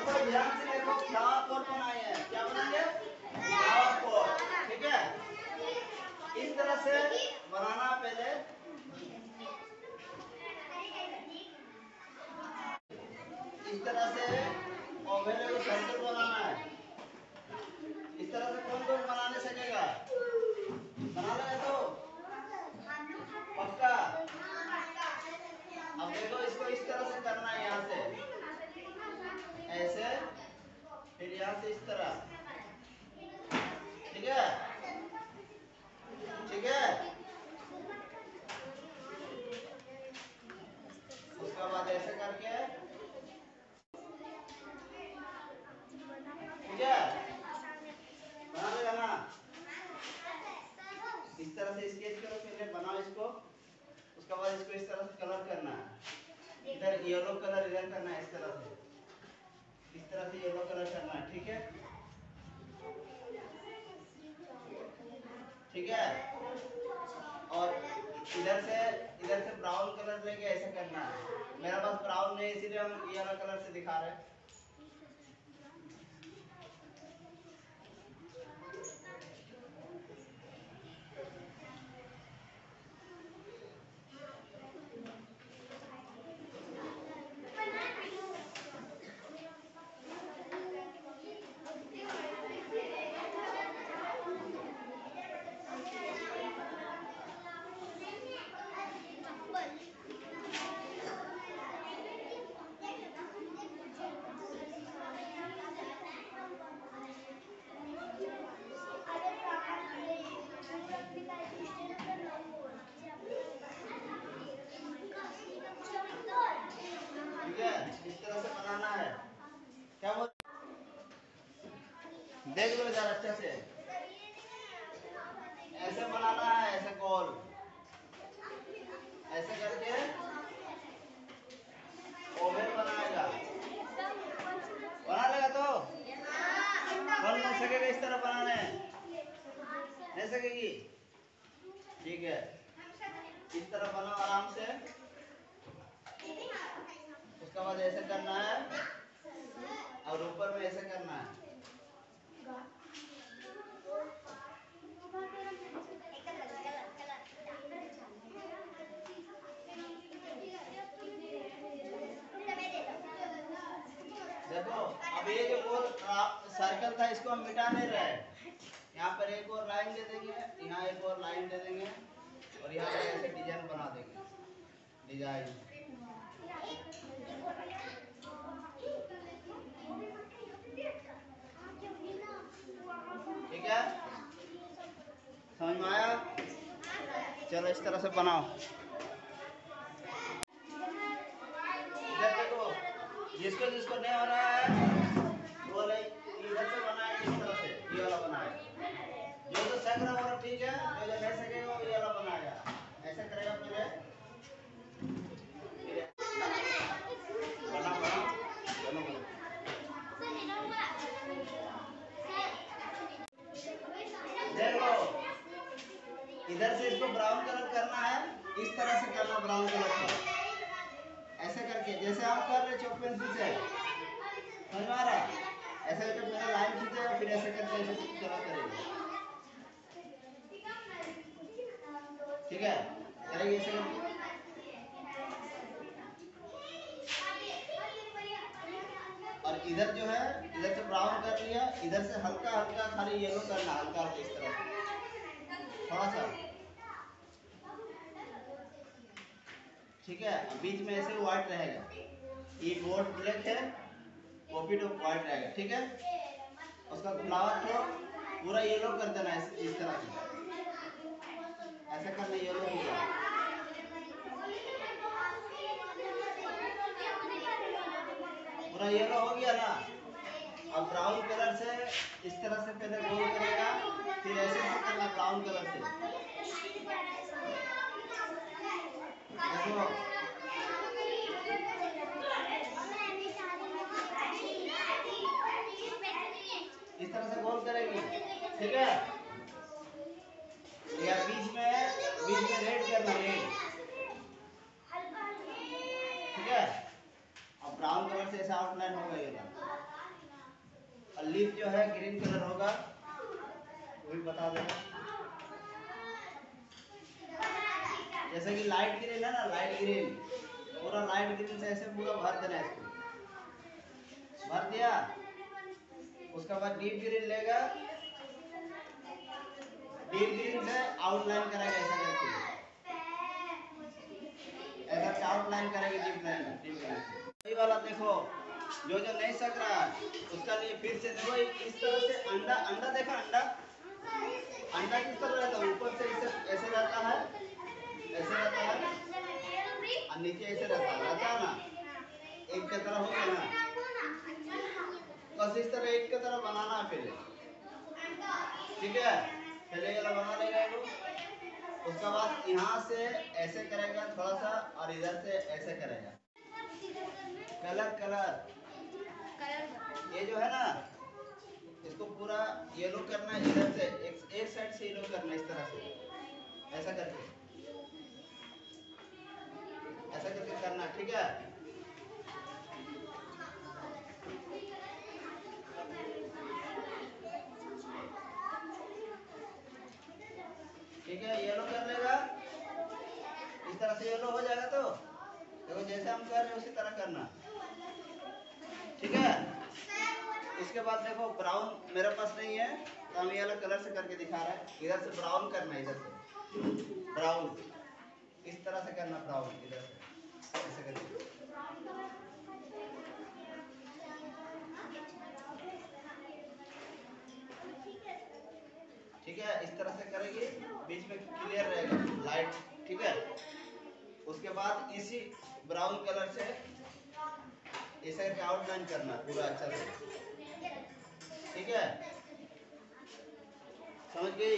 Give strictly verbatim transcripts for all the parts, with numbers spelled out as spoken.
कोई ध्यान से देखो, फ्लावर पॉट बनाए हैं, क्या बनाएंगे? फ्लावर पॉट, ठीक है। इस तरह से बनाना पहले, इस तरह से ओवल को सर्कल बनाना है। इस तरह से कौन कौन बना नहीं सकेगा? बना लेगा तो पक्का। अब देखो इसको इस तरह से करना है, यहाँ से ऐसे, फिर यहाँ से इस तरह, ठीक है, ठीक है। उसके बाद ऐसे करके, ठीक है, बना लेगा ना। इस तरह से स्केच करो, पहले बनाओ इसको। उसके बाद इसको इस तरह से कलर करना है। इधर येलो कलर इधर करना है, इस तरह से, इस तरह से येलो कलर करना है, ठीक है, ठीक है। और इधर से इधर से ब्राउन कलर लेके ऐसे करना है। मेरा पास ब्राउन नहीं, इसीलिए हम येलो कलर से दिखा रहे हैं। ठीक है, इस तरह से बनाना है। क्या बोल, देख लो जरा अच्छे से, ऐसे बनाना है, ऐसे गोल, ऐसे करके ओवल बनाएगा। बना लेगा तो बन नहीं सकेगा, इस तरह बनाने नहीं सकेगी, ठीक है। इस तरह बनाओ आराम से। उसके बाद ऐसे करना है और ऊपर में ऐसे करना है। देखो अब ये जो गोल सर्कल था, इसको हम मिटा नहीं रहे। यहाँ पर एक और लाइन दे देंगे, यहाँ एक और लाइन दे देंगे, और यहाँ पर ऐसे डिजाइन बना देंगे, डिजाइन, ठीक है। समझ में आया? चलो इस तरह से बनाओ। इधर देखो, जिसको जिसको नहीं हो रहा है वो इधर से बनाए, इस तरह से ये वाला बनाए। जो जो सक रहा है ठीक है, जो जो नहीं सकेगा वो ये वाला बनाएगा। ऐसे करेगा पहले, बना बना बनो बनो। देखो इधर से इसको ब्राउन कलर करना है, इस तरह से करना ब्राउन कलर का, ऐसे करके जैसे हम कर रहे चौक पेंसिल से, समझ में आ रहा है? ऐसे करके पहले लाइन खींचेगा, फिर ऐसे करके ऐसे कलर करेगा, ठीक है, करेंगे ऐसे करके। और इधर जो है, इधर से ब्राउन कर लिया, इधर से हल्का हल्का खाली येलो करना, हल्का हल्का इस तरह से थोड़ा सा, ठीक है। बीच में ऐसे व्हाइट रहेगा, ये बोर्ड ब्लैक है, कॉपी तो व्हाइट रहेगा, ठीक है। उसका फ्लावर को पूरा येलो कर देना है, इस तरह से ऐसे करना, येलो पूरा, पूरा येलो हो गया ना। अब ब्राउन कलर से इस तरह से पहले गोल करेगा, फिर ऐसे ऐसे करना ब्राउन कलर से, देखो इस तरह से गोल करेगी, ठीक है। या बीच में बीच में रेड करना, रेड, ठीक है। अब ब्राउन कलर से ऐसा आउटलाइन होगा ये, लीफ जो है ग्रीन कलर होगा, वो भी बता देना। जैसे कि लाइट ग्रीन है ना, लाइट ग्रीन, पूरा लाइट ग्रीन से ऐसे पूरा भर देना है इसको। भर दिया, उसके बाद डीप ग्रीन लेगा, डीप ग्रीन से आउटलाइन करेगा ऐसा करके, ऐसा आउटलाइन करेगा डीप लाइन, डीप ग्रीन। ये वाला देखो, जो जो नहीं सक रहा है उसका लिए फिर से देखो, इस तरह से अंडा, अंडा देखा, अंडा अंडा किस तरह रहता है, ऊपर से ऐसे ऐसे रहता है, ऐसे रहता है और नीचे ऐसे रहता है, रहता है ना, एक की तरह हो गया ना। बस इस तरह एक की तरह बनाना है पहले, ठीक है। पहले वाला बना लेगा वो, उसका बाद यहाँ से ऐसे करेगा थोड़ा सा और इधर से ऐसे करेगा। कलर कलर ये जो है ना, इसको पूरा येलो करना है, इधर से एक, एक साइड से येलो करना है, इस तरह से ऐसा करके, ऐसा करके करना, ठीक है। ठीक है, येलो कर लेगा, इस तरह से येलो हो जाएगा। तो देखो जैसे हम कर रहे हैं उसी तरह करना, ठीक है। उसके बाद देखो ब्राउन मेरे पास नहीं है तो हम ये वाला कलर से करके दिखा रहे हैं। इधर से ब्राउन करना है, इधर से ब्राउन, इस तरह से करना, ब्राउन इधर से ऐसे करके, ठीक है। इस तरह से करेंगे, बीच में क्लियर रहेगा लाइट, ठीक है। उसके बाद इसी ब्राउन कलर से ऐसे करके आउटलाइन करना पूरा अच्छा से, ठीक है। समझ गई?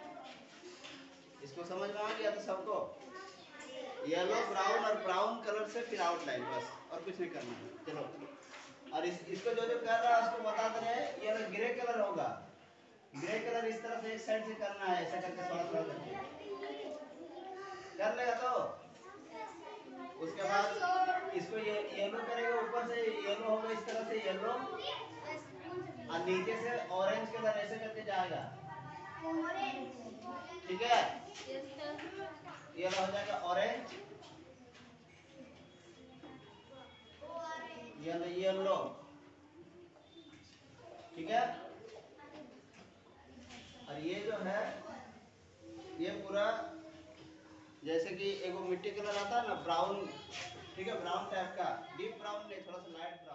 इसको समझ में आ गया तो सबको? येलो ब्राउन और ब्राउन कलर से फिर आउटलाइन, बस और कुछ नहीं करना है। चलो, और इस, इसको जो जो कर रहा है उसको बता दे रहे हैं। ये ग्रे कलर होगा, ग्रे कलर इस तरह से एक साइड से करना है, ऐसा करके थोड़ा थोड़ा करके कर लेगा। तो उसके बाद इसको ये येलो करेगा, ऊपर से येलो होगा इस तरह से येलो, और नीचे से ऑरेंज कलर ऐसे करके जाएगा, ठीक है। ये हो जाएगा ऑरेंज, येलो येलो, ठीक है। और ये जो है ये पूरा जैसे कि एक मिट्टी कलर आता है ना, ब्राउन, ठीक है, ब्राउन टाइप का, डीप ब्राउन नहीं, थोड़ा सा लाइट ब्राउन।